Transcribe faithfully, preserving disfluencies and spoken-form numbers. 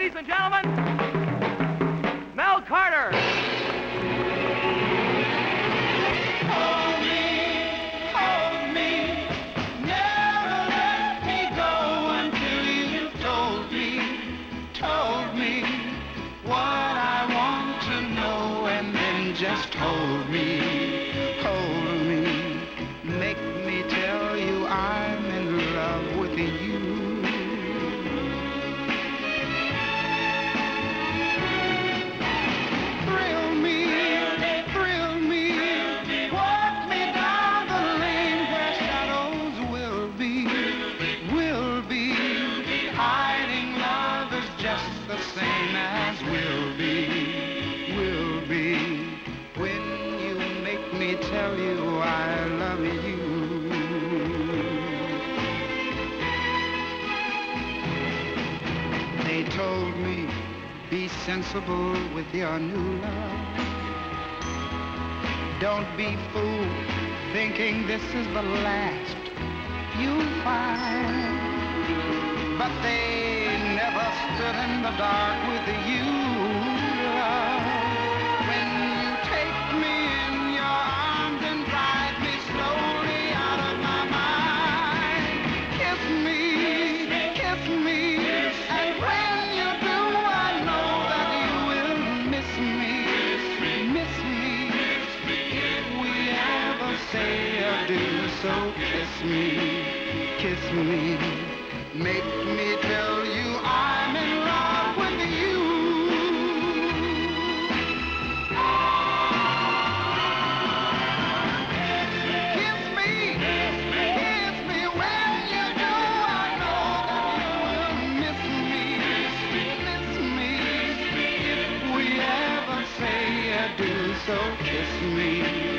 ladies and gentlemen, Mel Carter. Hold me, hold me, never let me go until you've told me, told me what I want to know, and then just hold me, hold me, make me tell you I'm in love with you. Thrill me, thrill me, walk me down the lane where shadows will be, will be. Hiding lovers just the same as will be, will be. When you make me tell you I love you. They told me, be sensible with your new love. Don't be fooled, thinking this is the last you'll find. But they never stood in the dark with you, love. When you take me in your arms and drive me slowly out of my mind, kiss me, kiss me, and when you do, I know that you will miss me, miss me. If we ever say adieu, so kiss me, kiss me. Make me tell you I'm in love with you. Kiss me, kiss me when you do. I know that you will miss me, miss me. If we ever say adieu, so kiss me.